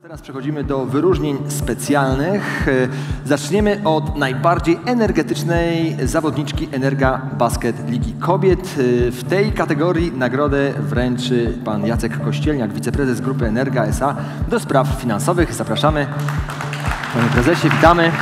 Teraz przechodzimy do wyróżnień specjalnych. Zaczniemy od najbardziej energetycznej zawodniczki Energa Basket Ligi Kobiet. W tej kategorii nagrodę wręczy pan Jacek Kościelniak, wiceprezes grupy Energa S.A. do spraw finansowych. Zapraszamy. Panie prezesie, witamy.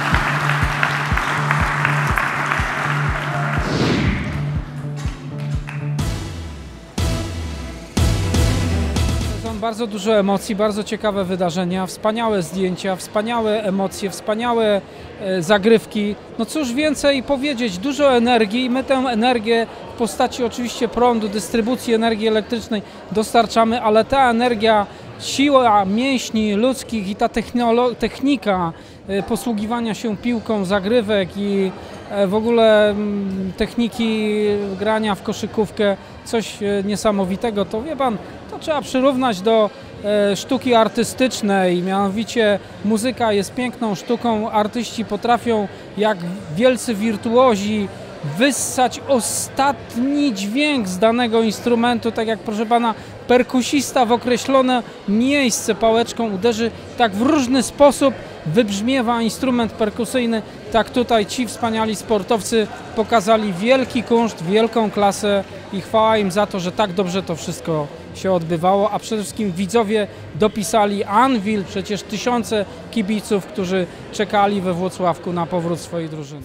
Bardzo dużo emocji, bardzo ciekawe wydarzenia, wspaniałe zdjęcia, wspaniałe emocje, wspaniałe zagrywki. No cóż więcej powiedzieć, dużo energii i my tę energię w postaci oczywiście prądu, dystrybucji energii elektrycznej dostarczamy, ale ta energia, siła mięśni ludzkich i ta technika posługiwania się piłką, zagrywek i w ogóle techniki grania w koszykówkę, coś niesamowitego, to wie pan, to trzeba przyrównać do sztuki artystycznej, mianowicie muzyka jest piękną sztuką, artyści potrafią jak wielcy wirtuozi wyssać ostatni dźwięk z danego instrumentu, tak jak proszę pana perkusista w określone miejsce pałeczką uderzy, tak w różny sposób wybrzmiewa instrument perkusyjny, tak tutaj ci wspaniali sportowcy pokazali wielki kunszt, wielką klasę i chwała im za to, że tak dobrze to wszystko się odbywało, a przede wszystkim widzowie dopisali Anwil, przecież tysiące kibiców, którzy czekali we Włocławku na powrót swojej drużyny.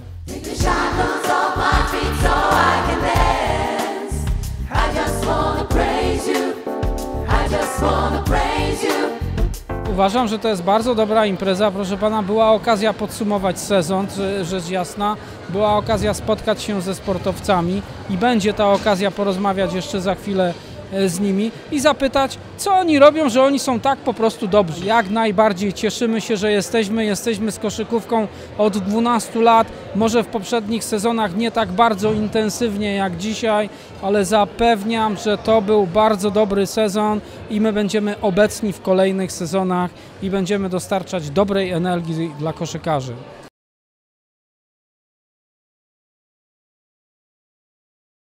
Uważam, że to jest bardzo dobra impreza, proszę pana, była okazja podsumować sezon, rzecz jasna, była okazja spotkać się ze sportowcami i będzie ta okazja porozmawiać jeszcze za chwilę z nimi i zapytać, co oni robią, że oni są tak po prostu dobrzy. Jak najbardziej cieszymy się, że jesteśmy z koszykówką od 12 lat, może w poprzednich sezonach nie tak bardzo intensywnie jak dzisiaj, ale zapewniam, że to był bardzo dobry sezon i my będziemy obecni w kolejnych sezonach i będziemy dostarczać dobrej energii dla koszykarzy.